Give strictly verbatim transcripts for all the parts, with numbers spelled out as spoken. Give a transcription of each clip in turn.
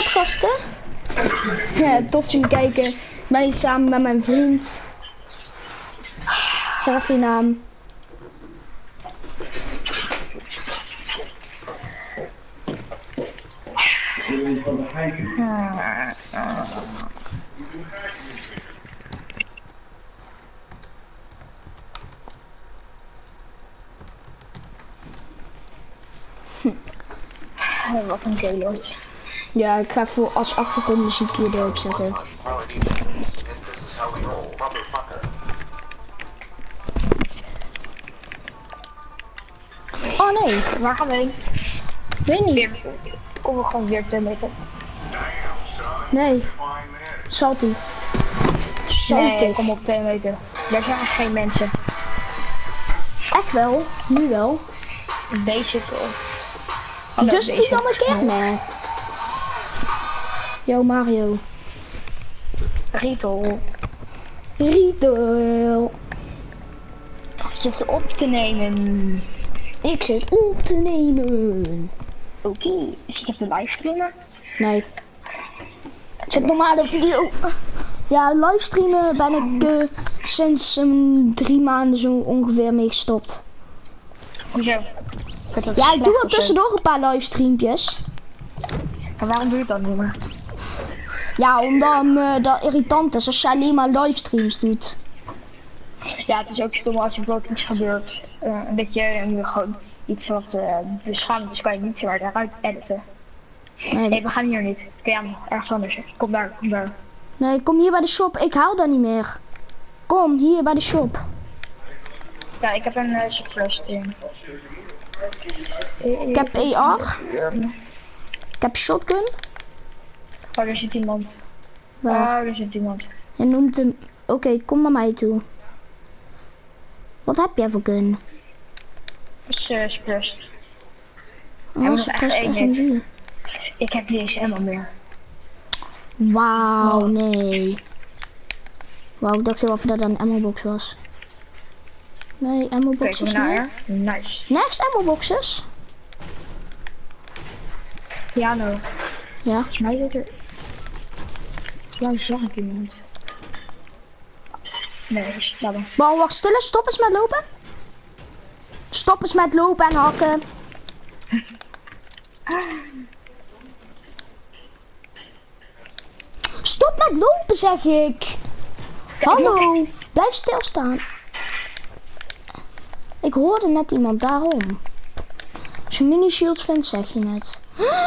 up gasten? Ja, tof dat jullie kijken. Ik ben hier samen met mijn vriend. Zeg even je naam. Oh, wat een gaylord. Ja, ik ga voor als achtergrondmuziek hier erop zetten. Oh nee. Waar gaan we heen? Weet niet. Kom we gewoon weer te meter. Nee. Salty. Salty. Nee, kom op twee meter. Daar zijn geen mensen. Echt wel. Nu wel. Deze Oh, dus die dan een keer? Nee. Yo Mario. Rito. Rito. Ik zit op te nemen. Ik zit op te nemen. Oké, okay. Dus je hebt de livestreamer? Nee. Ik zet normale video. Ja, livestreamen ben ik uh, sinds um, drie maanden zo ongeveer mee gestopt. Hoezo? Ja, ik doe wel tussendoor een paar livestreampjes. En waarom doe je dat niet meer? Ja, omdat uh, dat irritant is als je alleen maar livestreams doet. Ja, het is ook stom als er bijvoorbeeld iets gebeurt. Uh, dat je uh, gewoon iets wat uh, beschaamd is, kan je niet zomaar daaruit editen. Nee, nee, we gaan hier niet. Ja, ergens anders. Kom daar, kom daar. Nee, kom hier bij de shop. Ik haal dat niet meer. Kom, hier bij de shop. Ja, ik heb een uh, surplus in. Ik heb E R. Ik heb shotgun. Oh, er zit iemand. Waar? Oh, er zit iemand. Je noemt hem... Oké, okay, kom naar mij toe. Wat heb jij voor gun? Surplus. Oh, surplus S M G. Ik heb niet eens ammo meer. Wauw, nee. Wauw, ik dacht heel even dat dat een ammo box was. Nee, ammo boxes naar. Nice. Next ammo boxes? Ja, nou. Ja. Volgens mij zit er... Volgens mij zag ik iemand. Nee, laat maar. Wauw, wacht, stil eens, stop eens met lopen. Stop eens met lopen en hakken. Stop met lopen, zeg ik. Hallo, blijf stilstaan. Ik hoorde net iemand, daarom. Als je mini shields vindt, zeg je net.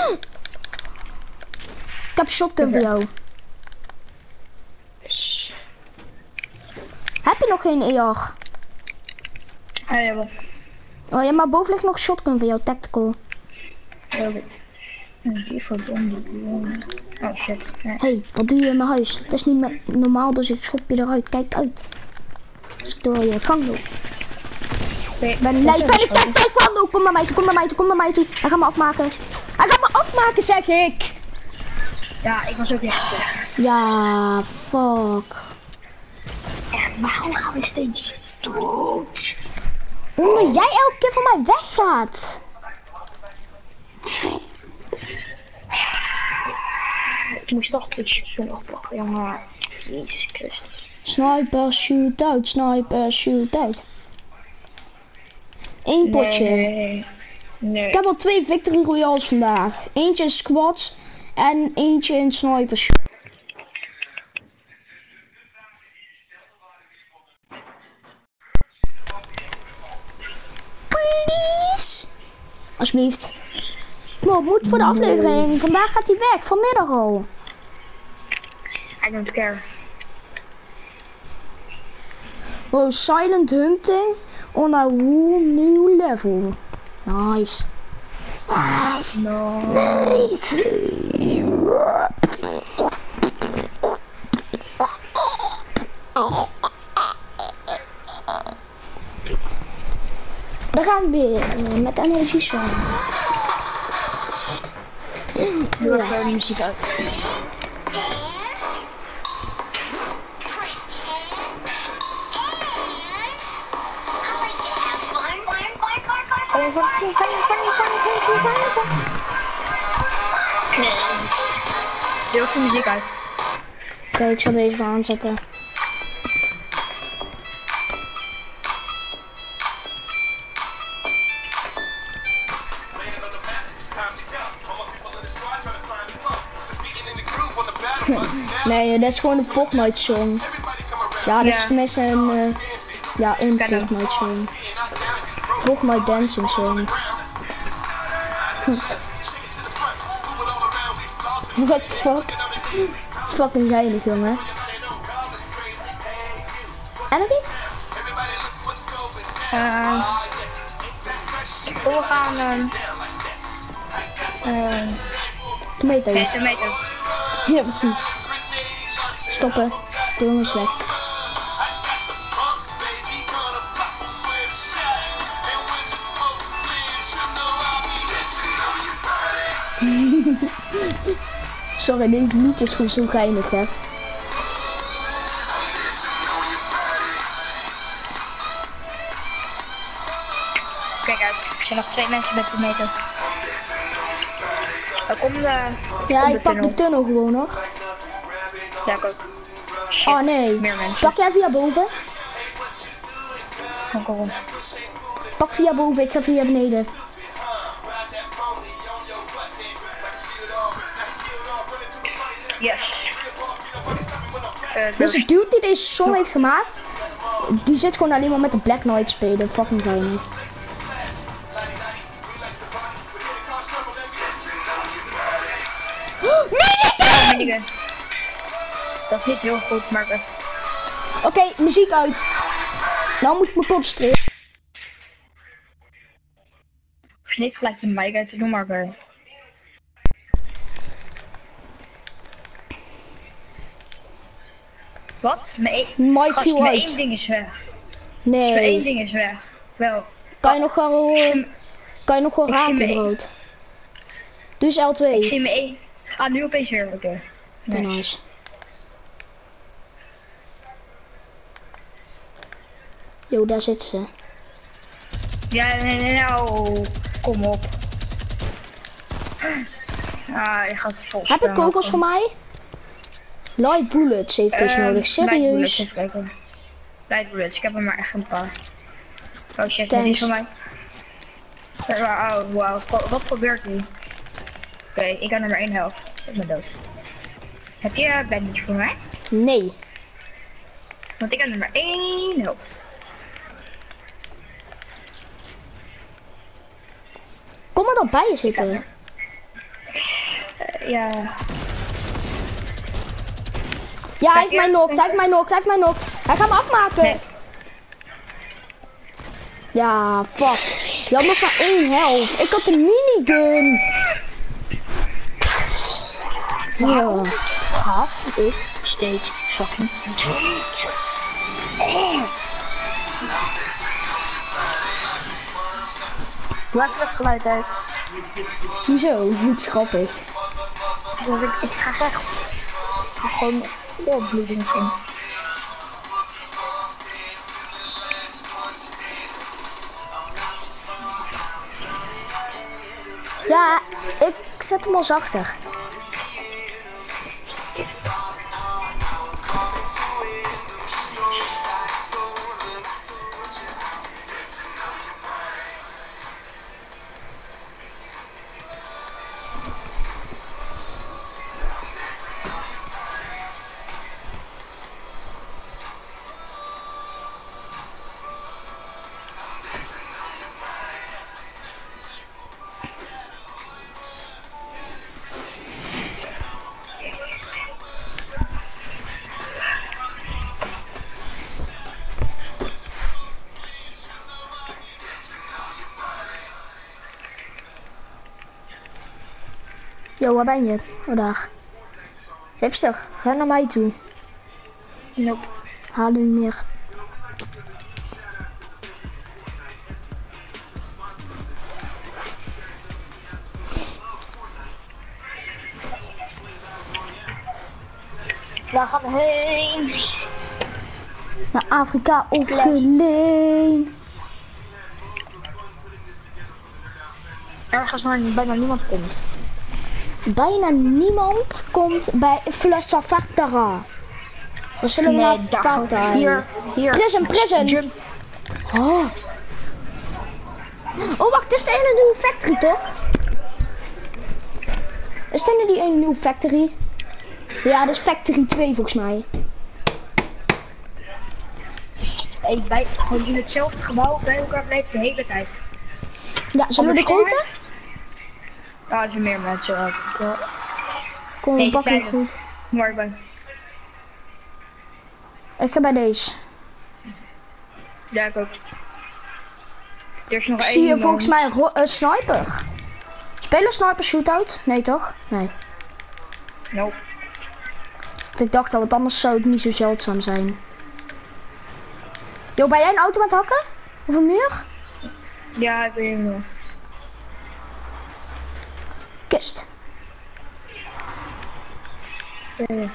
Ik heb een shotgun voor jou. Heb je nog geen E R? Ah, ja, wel. Oh ja, maar boven ligt nog een shotgun voor jou, tactical. Ja, die verbonden. Oh shit. Hé, hey, wat doe je in mijn huis? Het is niet meer normaal, dus ik schop je eruit. Kijk uit. Dus ik door je gang loop. Ben, nee, kijk, kijk, kijk, kijk, kwam, kom naar mij toe, kom naar mij toe, kom naar mij toe. Hij gaat me afmaken. Hij gaat me afmaken, zeg ik. Ja, ik was ook echt. Ja, fuck. En waarom gaan we steeds dood? Omdat jij elke keer van mij weggaat. Ik moest toch iets nog pakken, jongen. Jezus Christus. Sniper, shootout, sniper, shootout. Eén potje. Nee, nee. Ik heb al twee victory royales vandaag. Eentje in squads en eentje in sniper. Please. Alsjeblieft. Kom op, moet voor de aflevering. Vandaag gaat hij weg, vanmiddag al. I don't care. Oh, silent hunting on a whole new level. Nice. Nice. No. Nice. We gaan weer met energie zo. Doe even de muziek uit. Heel veel muziek uit. Oké, okay, ik zal deze even aanzetten. Nee, dat is gewoon een Fortnite song. Ja, dat is tenminste een, uh, ja, een Fortnite song. Fortnite dancing song. What the fuck? Het is fucking geinig, jongen. En nog iets? Uh, we gaan... Uh, uh, tomato. Nee, tomato. Ja, precies. Stoppen. Doe hem slecht. Sorry, deze liedje is gewoon zo geinig, hè. Kijk uit, er zijn nog twee mensen met tomato. Er komt de... Ja, ik pak de tunnel gewoon nog. Ja, ik ook. Shit, oh nee. Meer mensen. Pak jij via boven? Kom, kom, kom. Pak via boven, ik ga via beneden. Yes. Uh, dus de dude die deze song heeft gemaakt, die zit gewoon alleen maar met de Black Knight spelen. Fucking geinig. Minigun! Dat is niet heel goed, maar... Oké, okay, muziek uit. Nou moet ik me concentreren. Hoef je niet gelijk de mic uit te doen, maar... Uh... Wat? Mijn één ding is weg. Nee. Mijn één ding is weg. Wel. Kan je nog gewoon... Uh, kan je nog gewoon raken, brood? Dus L twee. Ik zie mijn één... Ah, nu opeens weer. Oké. Okay. Nice. nice. Yo, daar zitten ze. Ja, nee, nee, nou, kom op. Ah, je gaat vol. Heb ik kogels voor mij? Light bullets heeft dus uh, nodig, serieus. Light bullets, Light bullets, ik heb er maar echt een paar. Oh shit, die is van mij. Oh, wow, wat gebeurt hier? Oké, okay, ik heb er maar één helft. Ik ben dood. Heb je een bandage voor mij? Nee. Want ik heb er maar één helft. Kom maar dan bij je zitten. Uh, ja. Ja, hij heeft mij knokt, hij heeft mij knokt, hij heeft mij knokt. Hij gaat me afmaken. Nee. Ja, fuck. Je had nog maar één helft. Ik had een minigun. Wow. Ja. Gaf ik steeds fucking Laat het geluid uit. Hoezo? Het is grappig. Dus ik, ik ga echt gewoon oorbloeding in. Ja, ik zet hem al zachter. Yo, waar ben je? Oh, daar. Hipster, ga naar mij toe. Nope. Haal u meer. Waar gaan we heen? Naar Afrika of Geleen. Ergens waar bijna niemand komt. bijna niemand komt bij Flussa Factora. We zullen Nee, naar daar. Factora. Hier, hier. Prison, prison. Jump. Oh. Oh, wacht, dit is de ene nieuwe factory, toch? Is dit nu die ene nieuwe factory? Ja, dat is factory twee volgens mij. Hey, wij gewoon in hetzelfde gebouw bij elkaar blijven de hele tijd. Ja, zullen we de grote? Ja, er zijn meer mensen. Uh, Kom, we nee, pakken het kleine. goed. Maar ik ben. Ik ga bij deze. Ja, ik ook. Er is nog Ik één. zie je man. volgens mij een ro- een sniper. Spelen sniper shootout? Nee toch? Nee. Nope. Want ik dacht al, want anders zou het niet zo zeldzaam zijn. Yo, ben jij een auto aan het hakken? Of een muur? Ja, ik weet het nog. Kist. Ja.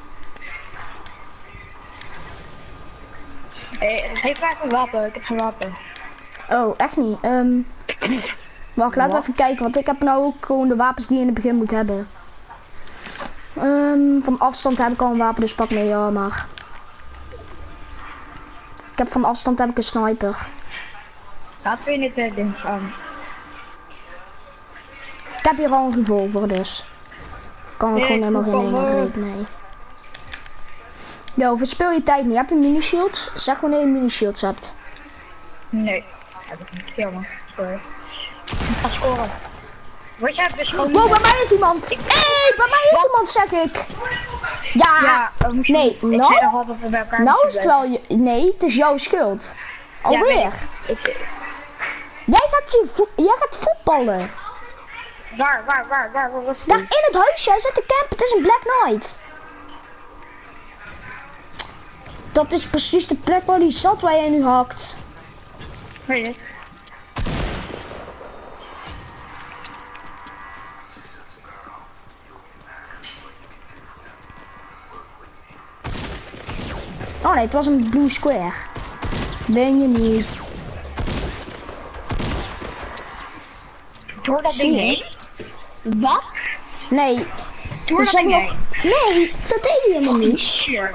Hey, geef mij een wapen, ik heb geen wapen. Oh, echt niet. Ehm wacht, laten we even kijken, want ik heb nou ook gewoon de wapens die je in het begin moet hebben. Ehm van afstand heb ik al een wapen, dus pak mee, ja maar. Ik heb van afstand heb ik een sniper. Laten we in het uh, ding gaan. Ik heb hier al een revolver, dus. Kan ik Nee, gewoon helemaal geen revolver. ene reet mee. Yo, verspil je tijd niet. Heb je mini-shields? Zeg wanneer je mini-shields hebt. Nee, heb ik niet. Jammer. Sorry. Ik ga scoren. Word jij beschoten? Wow, bij mij is iemand! Hé, hey, bij mij is iemand, zeg ik! Ja! Ja, we moeten- Nee, ik nou? zei nog altijd dat we bij elkaar Nou moesten is het wel je... Nee, het is jouw schuld. Ja, Alweer. weet ik. Ik- Jij gaat, je vo- jij gaat voetballen. Waar, waar, waar, waar, waar was Daar die? in het huisje, hij zit te campen. Het is een Black Knight. Dat is precies de plek waar die zat waar jij nu hakt. Weet je? Oh nee, het was een blue square. Ben je niet? Door dat Zie ding je? heen? Wat? Nee. Door Dus dat heb ding nog- heen? Nee, dat deed hij helemaal niet. Sure.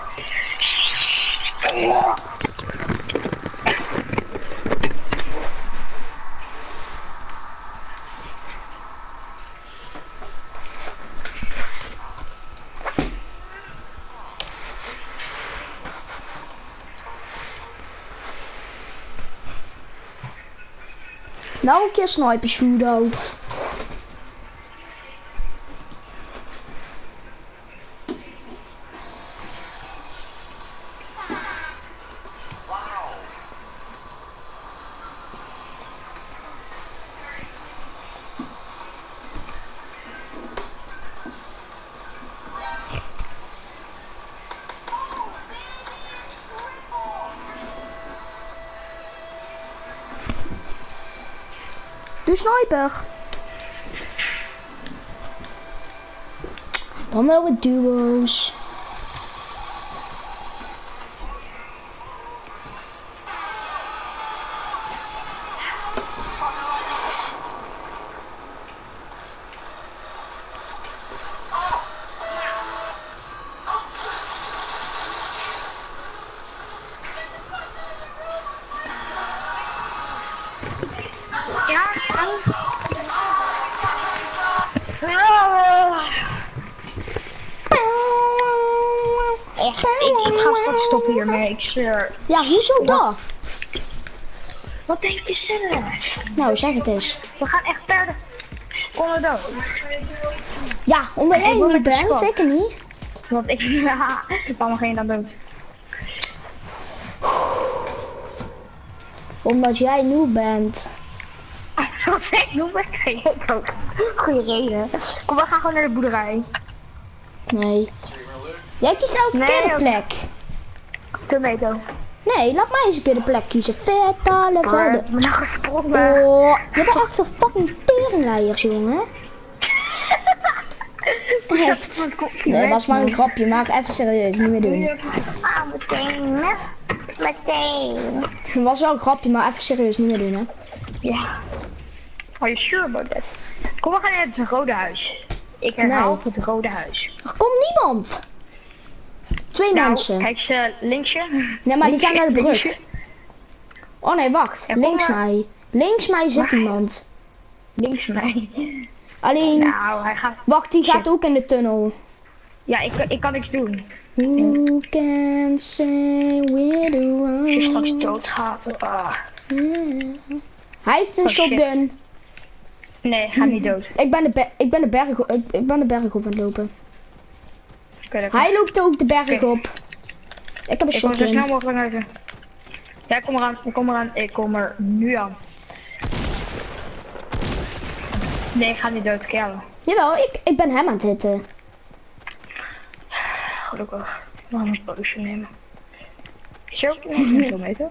Nou een keer sniper shootout. Doe sniper. Dan wel wat duo's. Ja, hallo. Echt, ik, ik ga straks stoppen hiermee, ik zweer. Ja, hoezo dat? Wat denk je zelf? Nou, zeg het eens. We gaan echt per seconde dood. Ja, omdat jij Ik wil niet met de bent, squad. zeker niet. Want ik, ja, waarom ga je dan dood? Omdat jij nieuw bent. Wat ik noem ik geen ook. Goeie reden. Kom, we gaan gewoon naar de boerderij. Nee. Jij kiest elke Nee, keer de ook- plek. Tomato. Nee, laat mij eens een keer de plek kiezen. Vertalen Maar verder. ik ben nou gesprongen. Oh, je bent echt een fucking teringleiers, jongen. Echt. Nee, dat was maar een grapje, maar even serieus, niet meer doen. Ah, meteen. Meteen. Het was wel een grapje, maar even serieus, niet meer doen, hè. Ja. Are you sure about that? Kom, we gaan naar het rode huis. Ik herhaal Nee. het rode huis. Er komt niemand. Twee Nou, mensen. kijk ze linksje. Nee, maar die gaan naar de brug. Linksje. Oh nee, wacht. Ja, kom Links maar. mij. Links mij zit Waar? iemand. Links mij. Alleen, Nou, hij gaat... wacht, die Shit. gaat ook in de tunnel. Ja, ik, ik kan niks doen. Who can say we're the Als je straks wrong? doodgaat. Ah. Hij heeft een Oh, shit. shotgun. Nee, ga niet dood. Ik ben de, be- ik ben de berg, ik, ik ben de berg op aan het lopen. Oké, dat- Hij loopt ook de berg Oké. op. Ik heb een Ik kom zo snel shotgun. mogelijk naar huis. Ja, ik kom eraan. Ik kom eraan. Ik kom er nu aan. Nee, ik ga niet dood, kerel. Jawel, ik, ik ben hem aan het hitten. Gelukkig. Ik mag een potion nemen. Is er ook iemand een kilometer?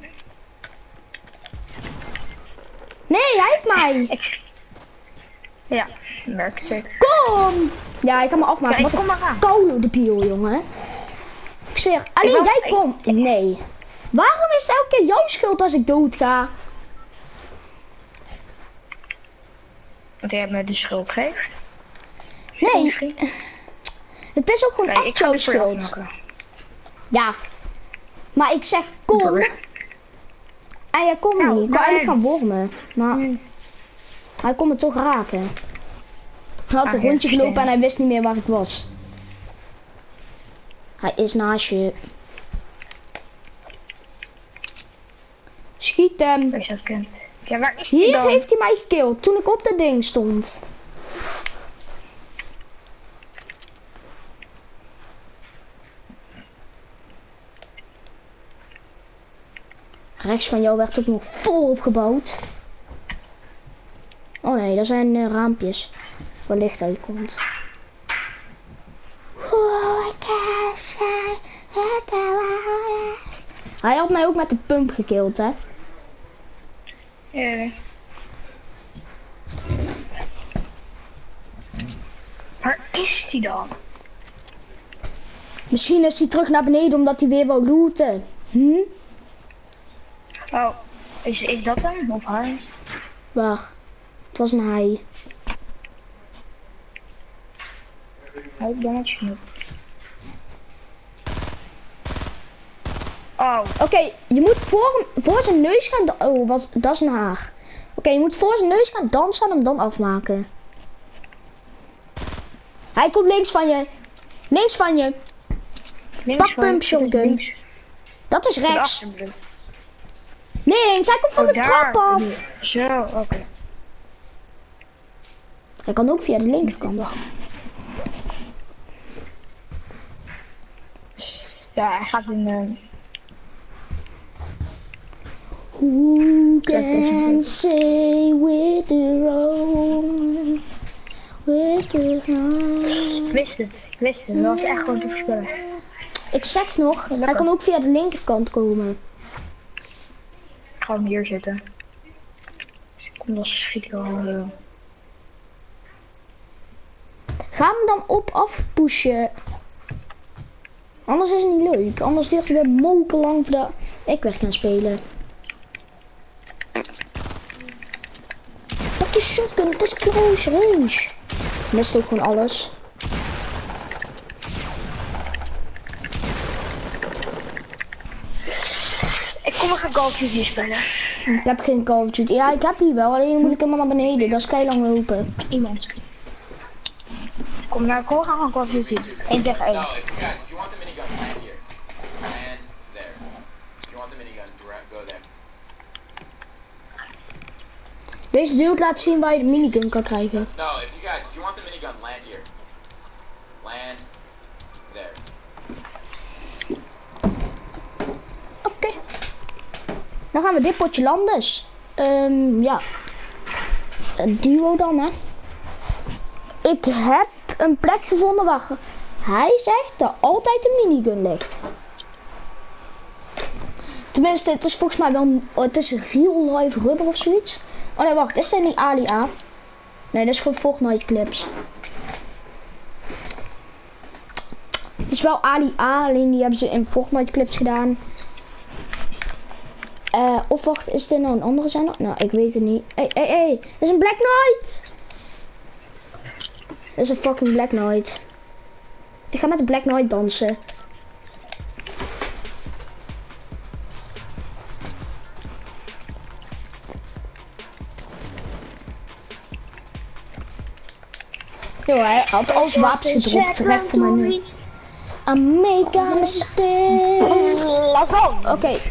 Nee, hij heeft mij. Ik... Ja, merk ik. Kom! Ja, ik kan me Ja, afmaken. ik Wat kom een maar aan. koude de piel, jongen. Ik zweer. Alleen wou- jij ik- komt. Nee. Waarom is het elke keer jouw schuld als ik dood ga? Want jij me de schuld geeft. Nee, Misschien. het is ook gewoon Kijk, ik echt ga jouw dit voor je schuld. afmaken. Ja. Maar ik zeg kom. Brr. En jij komt Nou, niet. Ik kan nee. eigenlijk gaan wormen. Maar Hmm. hij kon me toch raken. Hij had Ah, een ja, rondje gelopen slim. en hij wist niet meer waar ik was. Hij is naast je. Schiet hem. Als je dat kunt. Ja, waar is die Hier dan? heeft hij mij gekild toen ik op dat ding stond. Rechts van jou werd ook nog vol opgebouwd. Oh nee, dat zijn uh, raampjes waar licht uitkomt. Oh, I can't say what I was. Hij had mij ook met de pump gekild, hè? Ja. Waar is die dan? Misschien is hij terug naar beneden omdat hij weer wou looten. Hm? Oh, is, is dat hem? Of hij? Waar? Het was een hij. Hij dan het snoep. Oh, Oké, je moet voor, hem- voor zijn neus gaan. da- Oh, was, dat is een haar. Oké, je moet voor zijn neus gaan dansen en hem dan afmaken. Hij komt links van je. Links van je. links Pak van- pump dit is shotgun. links. Dat is Van rechts. achter bedoel ik. Links, hij komt van Oh, de daar. trap af. Zo, oké. Hij kan ook via de linkerkant. Ja, hij gaat in... Uh, Who can say with the wrong? With the wrong? ik wist het, ik wist het. Dat was echt gewoon te voorspellen. Ik zeg nog, hij Lekker. kan ook via de linkerkant komen. Ik ga hem hier zitten. Dus ik kom dan schiet ik al. Uh, Ga hem dan op af pushen. Anders is het niet leuk. Anders duurt het weer mokerlang voordat ik weer gaan spelen. Pak je shotgun, het is close range. Mist ook gewoon alles. ik kom nog een Call of Duty spelen. Ik heb geen Call of Duty. Ja, ik heb die wel. Alleen moet ik helemaal naar beneden. Dat is keilang lopen. Iemand. Kom naar kom, we gaan gewoon Call of Duty. één tegen één. Now, if you guys, if you want the minigun, land here. Land there. If you want the minigun, dra- go there. Deze beeld laat zien waar je de minigun kan krijgen. No, if you guys, if you want the minigun, land here. Land there. Oké. Dan gaan we dit potje landen. Ehm ja. Een duo dan, hè. Ik heb een plek gevonden waar hij zegt dat altijd een minigun ligt. Tenminste, het is volgens mij wel een, het is een real life rubber of zoiets. Oh nee, wacht, is dat niet Ali A? Nee, dat is gewoon Fortnite clips. Het is wel Ali A, alleen die hebben ze in Fortnite clips gedaan. Uh, of wacht, is dit nou een andere zender? Nou, ik weet het niet. Hé, hé, hé, dat is een Black Knight! Dat is een fucking Black Knight. Ik ga met de Black Knight dansen. Yo, hij had al zijn wapens gedropt. Terecht voor mij nu. I make a mistake. Oké. Okay.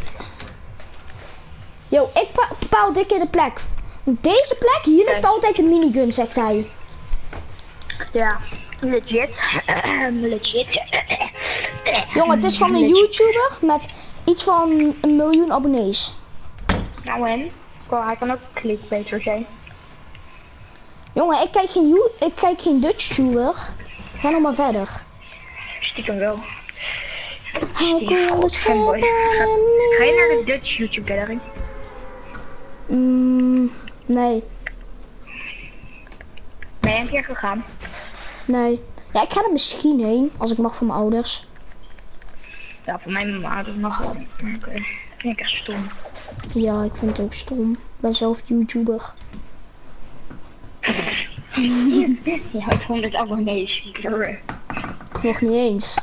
Yo, ik bepaal dit keer de plek. Deze plek, hier ligt altijd een minigun, zegt hij. Ja, legit. legit. Jongen, het is van een YouTuber met iets van een miljoen abonnees. Nou en? Hij kan ook clickbaiter zijn. Jongen, ik kijk geen, ik kijk geen Dutch YouTuber. Ga nog maar verder. Stiekem wel. Stiekem. Ga, ga je naar de Dutch YouTube gallery? Mm, nee. Ben je een keer gegaan? Nee. Ja, ik ga er misschien heen, als ik mag van mijn ouders. Ja, voor mijn ouders mag het niet. Oké, okay. Vind ik echt stom. Ja, ik vind het ook stom. Ik ben zelf YouTuber. Je houdt honderd abonnees. Nog niet eens.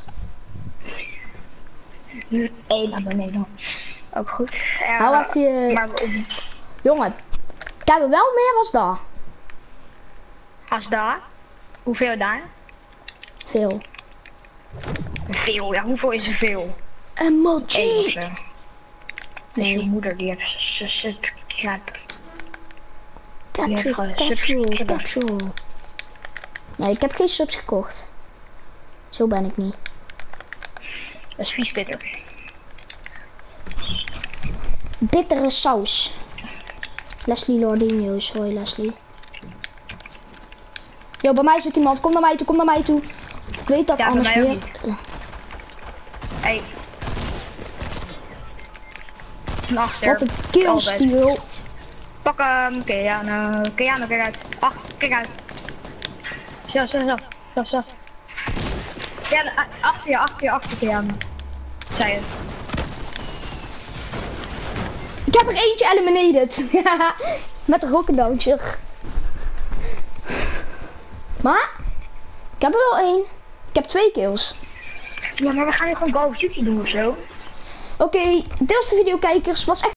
Eén abonnee dan. Ook goed. Ja, hou even je... Maar... Jongen, ik heb er wel meer als daar. Als daar? Hoeveel daar? Veel. Veel, ja, hoeveel is er veel? Emoji! Nee. Dus je moeder die heeft subscribe. Capsule, capsule, capsule. Nee, ik heb geen subs gekocht. Zo ben ik niet. Dat is vies bitter. Bittere saus. Leslie Lordinho's, hoi Leslie. Yo, bij mij zit iemand. Kom naar mij toe, kom naar mij toe. Ik weet dat ja, anders weer... Hey. Achter. Wat een killsteal. Pak hem, Keanu, Keanu, kijk uit. Ach, kijk uit. Zo, zo, zo, zo, zo. Ja, achter je, achter je, achter Keanu. Zei het. Ik heb er eentje eliminated. Met een rocket launcher. Maar, ik heb er wel één. Ik heb twee kills. Ja, maar we gaan nu gewoon Call of Duty doen of zo. Oké, okay, deels de video kijkers was echt